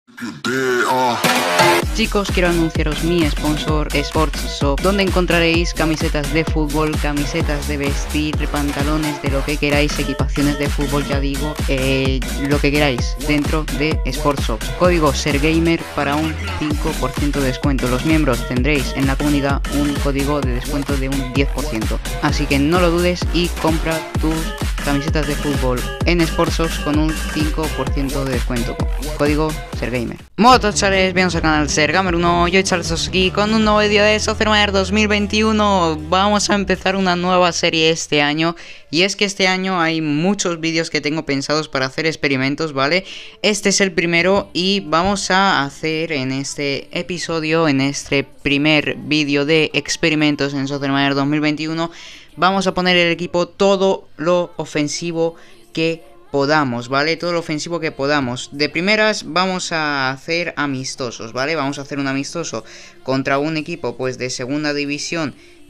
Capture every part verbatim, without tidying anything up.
Chicos, quiero anunciaros mi sponsor Sports Shop, donde encontraréis camisetas de fútbol, camisetas de vestir, pantalones, de lo que queráis, equipaciones de fútbol, ya digo, eh, lo que queráis dentro de Sports Shop. Código SERGAMER para un cinco por ciento de descuento. Los miembros tendréis en la comunidad un código de descuento de un diez por ciento. Así que no lo dudes y compra tus camisetas de fútbol en Sports Shop con un cinco por ciento de descuento. Código SERGAMER. Moto chavales, bienvenidos al canal SERGAMER uno, yo Charles aquí con un nuevo vídeo de Soccerman dos mil veintiuno. Vamos a empezar una nueva serie este año. Y es que este año hay muchos vídeos que tengo pensados para hacer experimentos, ¿vale? Este es el primero y vamos a hacer en este episodio, en este primer vídeo de experimentos en Soccerman dos mil veintiuno, vamos a poner el equipo todo lo ofensivo que podamos, ¿vale? Todo lo ofensivo que podamos. De primeras vamos a hacer amistosos, ¿vale? Vamos a hacer un amistoso contra un equipo pues de segunda división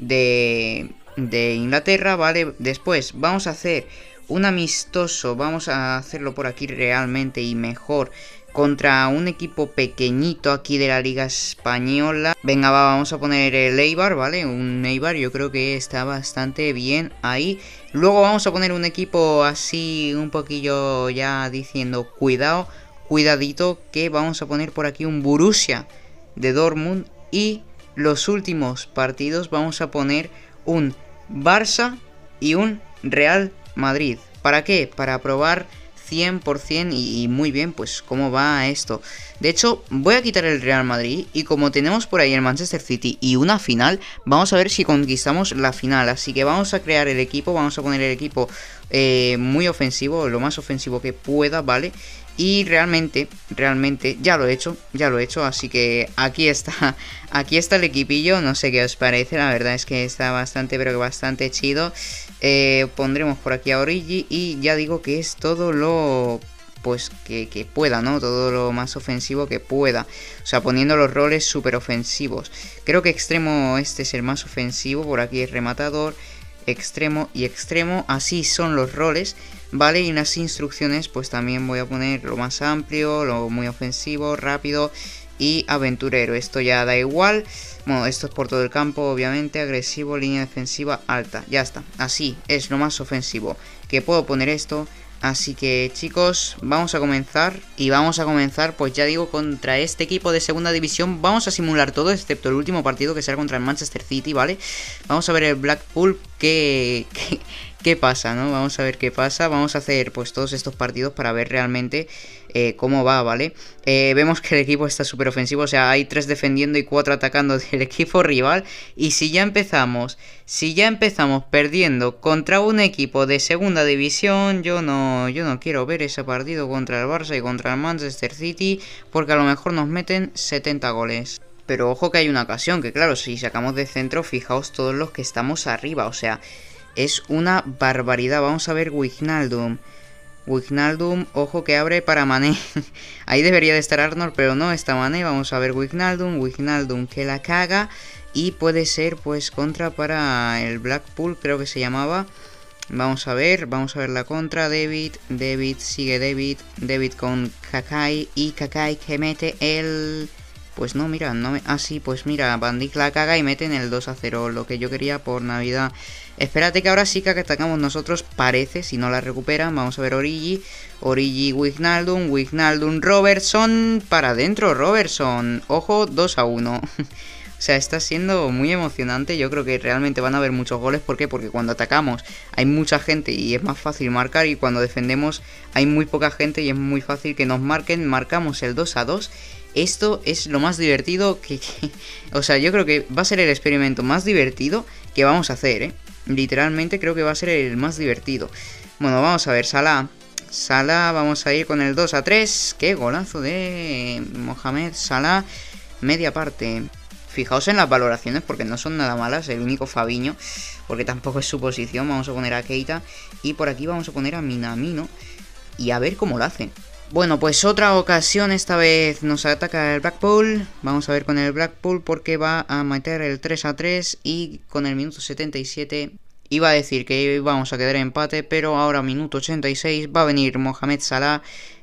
de, de Inglaterra, ¿vale? Después vamos a hacer un amistoso, vamos a hacerlo por aquí realmente y mejor, contra un equipo pequeñito aquí de la Liga Española. Venga, va, vamos a poner el Eibar, ¿vale? Un Eibar, yo creo que está bastante bien ahí. Luego vamos a poner un equipo así, un poquillo ya diciendo, cuidado, cuidadito, que vamos a poner por aquí un Borussia de Dortmund. Y los últimos partidos vamos a poner un Barça y un Real Madrid. ¿Para qué? Para probar cien por cien y, y muy bien pues cómo va esto. De hecho voy a quitar el Real Madrid y como tenemos por ahí el Manchester City y una final, vamos a ver si conquistamos la final. Así que vamos a crear el equipo, vamos a poner el equipo eh, muy ofensivo, lo más ofensivo que pueda, ¿vale? Y realmente, realmente ya lo he hecho, ya lo he hecho, así que aquí está, aquí está el equipillo, no sé qué os parece, la verdad es que está bastante, pero que bastante chido. Eh, pondremos por aquí a Origi y ya digo que es todo lo, pues que, que pueda, ¿no? Todo lo más ofensivo que pueda, o sea, poniendo los roles súper ofensivos. Creo que extremo este es el más ofensivo, por aquí es rematador, extremo y extremo, así son los roles, ¿vale? Y en las instrucciones pues también voy a poner lo más amplio, lo muy ofensivo, rápido y aventurero. Esto ya da igual, bueno, esto es por todo el campo, obviamente, agresivo, línea defensiva alta, ya está, así es lo más ofensivo que puedo poner esto. Así que chicos, vamos a comenzar y vamos a comenzar pues ya digo contra este equipo de segunda división. Vamos a simular todo excepto el último partido que será contra el Manchester City, ¿vale? Vamos a ver el Blackpool que... que ¿qué pasa, no? Vamos a ver qué pasa. Vamos a hacer pues todos estos partidos para ver realmente eh, cómo va, ¿vale? Eh, vemos que el equipo está súper ofensivo, o sea, hay tres defendiendo y cuatro atacando del equipo rival. Y si ya empezamos, si ya empezamos perdiendo contra un equipo de segunda división, yo no, yo no quiero ver ese partido contra el Barça y contra el Manchester City, porque a lo mejor nos meten setenta goles. Pero ojo que hay una ocasión, que claro, si sacamos de centro, fijaos todos los que estamos arriba, o sea... es una barbaridad. Vamos a ver Wijnaldum. Wijnaldum, ojo que abre para Mané. Ahí debería de estar Arnold, pero no está Mané. Vamos a ver Wijnaldum. Wijnaldum que la caga. Y puede ser pues contra para el Blackpool, creo que se llamaba. Vamos a ver, vamos a ver la contra. David, David, sigue David. David con Kakai. Y Kakai que mete el... Pues no, mira, no me... Ah, sí, pues mira, Van Dijk la caga y meten el dos a cero, lo que yo quería por Navidad. Espérate que ahora sí que atacamos nosotros, parece, si no la recuperan. Vamos a ver Origi, Origi, Wijnaldum, Wijnaldum, Robertson, para adentro Robertson. Ojo, dos a uno. O sea, está siendo muy emocionante. Yo creo que realmente van a haber muchos goles. ¿Por qué? Porque cuando atacamos hay mucha gente y es más fácil marcar. Y cuando defendemos hay muy poca gente y es muy fácil que nos marquen. Marcamos el dos a dos. Esto es lo más divertido que, que... O sea, yo creo que va a ser el experimento más divertido que vamos a hacer, ¿eh? Literalmente creo que va a ser el más divertido. Bueno, vamos a ver, Salah. Salah, vamos a ir con el dos a tres. Qué golazo de Mohamed Salah. Media parte. Fijaos en las valoraciones porque no son nada malas. El único Fabinho, porque tampoco es su posición. Vamos a poner a Keita. Y por aquí vamos a poner a Minamino. Y a ver cómo lo hace. Bueno, pues otra ocasión, esta vez nos ataca el Blackpool. Vamos a ver con el Blackpool porque va a meter el tres a tres. Y con el minuto setenta y siete iba a decir que íbamos a quedar en empate, pero ahora minuto ochenta y seis va a venir Mohamed Salah,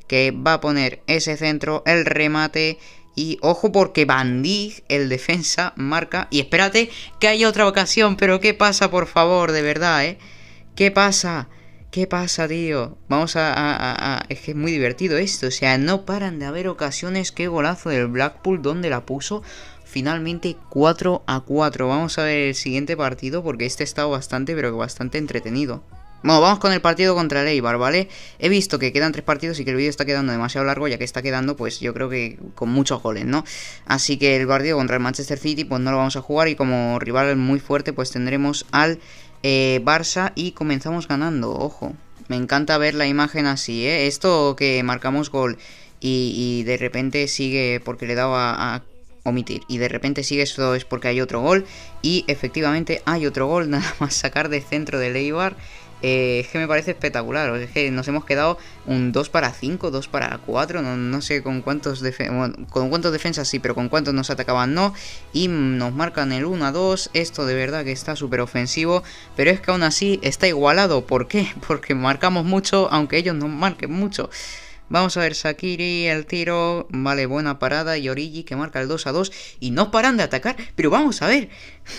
que va a poner ese centro, el remate. Y ojo porque Van Dijk, el defensa, marca. Y espérate que hay otra ocasión. Pero ¿qué pasa, por favor? De verdad, ¿eh? ¿Qué pasa? ¿Qué pasa, tío? Vamos a, a, a, a... Es que es muy divertido esto. O sea, no paran de haber ocasiones. Qué golazo del Blackpool. ¿Dónde la puso? Finalmente cuatro a cuatro. Vamos a ver el siguiente partido porque este ha estado bastante, pero bastante entretenido. Bueno, vamos con el partido contra el Eibar, ¿vale? He visto que quedan tres partidos y que el vídeo está quedando demasiado largo, ya que está quedando, pues yo creo que con muchos goles, ¿no? Así que el partido contra el Manchester City, pues no lo vamos a jugar y como rival muy fuerte, pues tendremos al eh, Barça y comenzamos ganando, ojo. Me encanta ver la imagen así, ¿eh? Esto que marcamos gol y, y de repente sigue porque le daba a... a omitir y de repente sigue, esto es porque hay otro gol y efectivamente hay otro gol, nada más sacar de centro del Eibar. Eh, es que me parece espectacular, es que nos hemos quedado un dos para cinco, dos para cuatro, no, no sé con cuántos, bueno, con cuántos defensas sí, pero con cuántos nos atacaban no, y nos marcan el uno a dos, esto de verdad que está súper ofensivo, pero es que aún así está igualado, ¿por qué? Porque marcamos mucho, aunque ellos no marquen mucho. Vamos a ver, Shaqiri, el tiro, vale, buena parada, y Origi que marca el dos a dos y no paran de atacar, pero vamos a ver,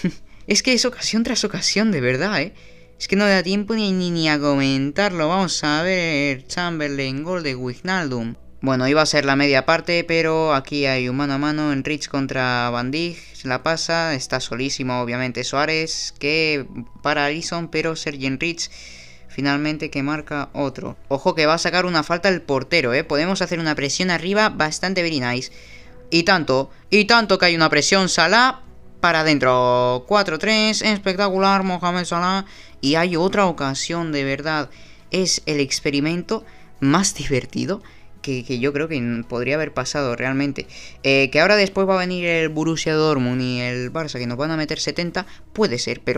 es que es ocasión tras ocasión, de verdad, eh. Es que no da tiempo ni, ni, ni a comentarlo. Vamos a ver, Chamberlain, gol de Wijnaldum. Bueno, iba a ser la media parte, pero aquí hay un mano a mano en Rich contra Van Dijk. Se la pasa, está solísimo obviamente Suárez, que para Alisson, pero Sergi Rich finalmente que marca otro. Ojo que va a sacar una falta el portero, ¿eh? Podemos hacer una presión arriba bastante very nice. Y tanto, y tanto que hay una presión, Salah para adentro. cuatro tres, espectacular, Mohamed Salah. Y hay otra ocasión, de verdad, es el experimento más divertido que, que yo creo que podría haber pasado realmente. Eh, que ahora después va a venir el Borussia Dortmund y el Barça, que nos van a meter setenta, puede ser, pero,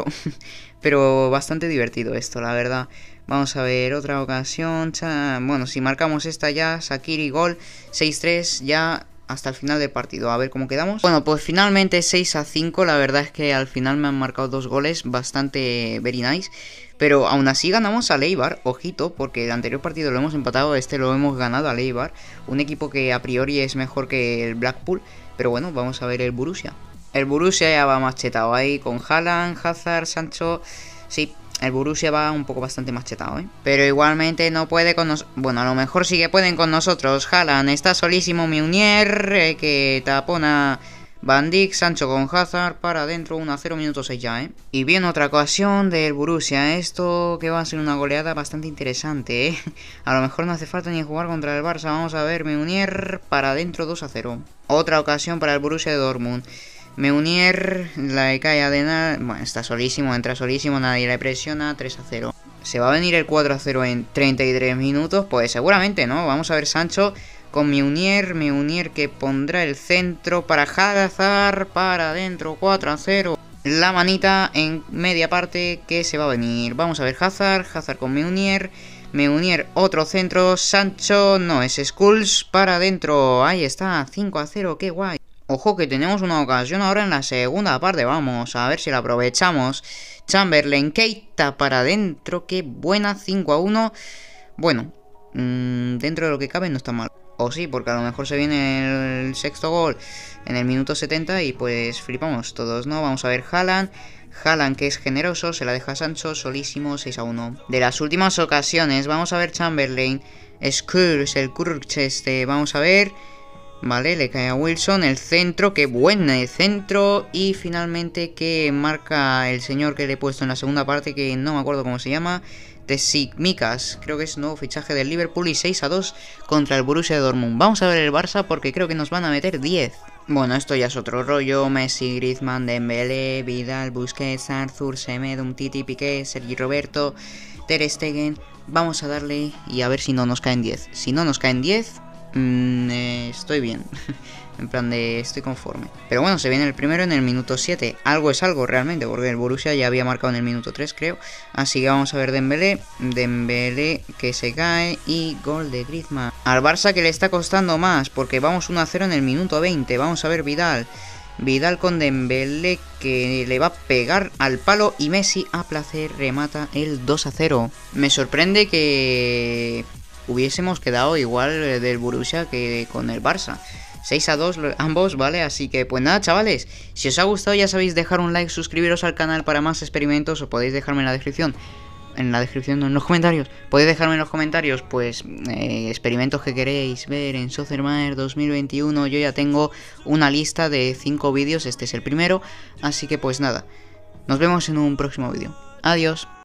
pero bastante divertido esto, la verdad. Vamos a ver otra ocasión. Bueno, si marcamos esta ya, Shaqiri gol, seis tres ya... hasta el final del partido, a ver cómo quedamos. Bueno, pues finalmente seis a cinco, la verdad es que al final me han marcado dos goles bastante very nice. Pero aún así ganamos al Eibar, ojito, porque el anterior partido lo hemos empatado, este lo hemos ganado al Eibar. Un equipo que a priori es mejor que el Blackpool, pero bueno, vamos a ver el Borussia. El Borussia ya va machetado ahí con Haaland, Hazard, Sancho, sí. El Borussia va un poco bastante machetado, ¿eh? Pero igualmente no puede con nosotros. Bueno, a lo mejor sí que pueden con nosotros. Haaland está solísimo, Meunier, eh, que tapona Van Dijk, Sancho con Hazard para adentro, uno a cero, minutos seis ya, ¿eh? Y bien, otra ocasión del Borussia. Esto que va a ser una goleada bastante interesante, ¿eh? A lo mejor no hace falta ni jugar contra el Barça. Vamos a ver, Meunier para adentro, dos a cero. Otra ocasión para el Borussia de Dortmund. Meunier, la cae a Adena, bueno, está solísimo, entra solísimo, nadie le presiona, tres a cero. ¿Se va a venir el cuatro a cero en treinta y tres minutos? Pues seguramente, ¿no? Vamos a ver Sancho con Meunier, Meunier que pondrá el centro para Hazard, para adentro, cuatro a cero. La manita en media parte que se va a venir. Vamos a ver Hazard, Hazard con Meunier, Meunier otro centro, Sancho, no, es Skulls para adentro, ahí está, cinco a cero, qué guay. Ojo que tenemos una ocasión ahora en la segunda parte, vamos a ver si la aprovechamos. Chamberlain, Keita para adentro, qué buena, cinco a uno. Bueno, mmm, dentro de lo que cabe no está mal. O sí, porque a lo mejor se viene el sexto gol en el minuto setenta y pues flipamos todos, ¿no? Vamos a ver Haaland. Haaland que es generoso, se la deja a Sancho, solísimo, seis a uno. De las últimas ocasiones, vamos a ver Chamberlain. Skulls, el Kurch este, vamos a ver... Vale, le cae a Wilson, el centro, qué buen el centro. Y finalmente que marca el señor que le he puesto en la segunda parte, que no me acuerdo cómo se llama, Tsimikas, creo que es nuevo fichaje del Liverpool. Y seis a dos contra el Borussia Dortmund. Vamos a ver el Barça porque creo que nos van a meter diez. Bueno, esto ya es otro rollo. Messi, Griezmann, Dembélé, Vidal, Busquets, Arthur, Semedo, Umtiti, Piqué, Sergi Roberto, Ter Stegen. Vamos a darle y a ver si no nos caen diez. Si no nos caen diez... Mm, eh, estoy bien. En plan de estoy conforme. Pero bueno, se viene el primero en el minuto siete. Algo es algo realmente, porque el Borussia ya había marcado en el minuto tres, creo. Así que vamos a ver Dembélé. Dembélé que se cae y gol de Griezmann. Al Barça que le está costando más, porque vamos uno a cero en el minuto veinte. Vamos a ver Vidal. Vidal con Dembélé que le va a pegar al palo y Messi a placer remata el dos a cero. Me sorprende que... hubiésemos quedado igual del Borussia que con el Barça. seis a dos ambos, ¿vale? Así que pues nada, chavales, si os ha gustado ya sabéis dejar un like, suscribiros al canal para más experimentos, o podéis dejarme en la descripción. En la descripción, no, en los comentarios. Podéis dejarme en los comentarios, pues, eh, experimentos que queréis ver en Soccermaer dos mil veintiuno. Yo ya tengo una lista de cinco vídeos, este es el primero. Así que pues nada, nos vemos en un próximo vídeo. Adiós.